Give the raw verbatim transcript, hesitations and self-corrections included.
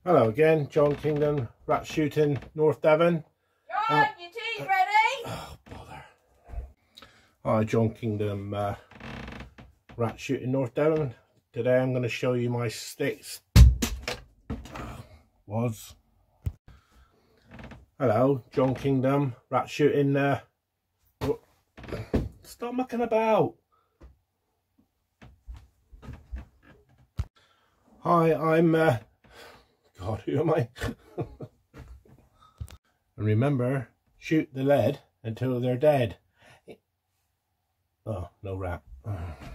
Hello again, John Kingdom, rat shooting, North Devon. John, uh, your tea's ready? Oh, bother. Hi, John Kingdom, uh, rat shooting, North Devon. Today I'm going to show you my sticks. Was. Hello, John Kingdom, rat shooting. Uh, stop mucking about. Hi, I'm. Uh, God, who am I? And remember, shoot the lead until they're dead. Oh, no rat.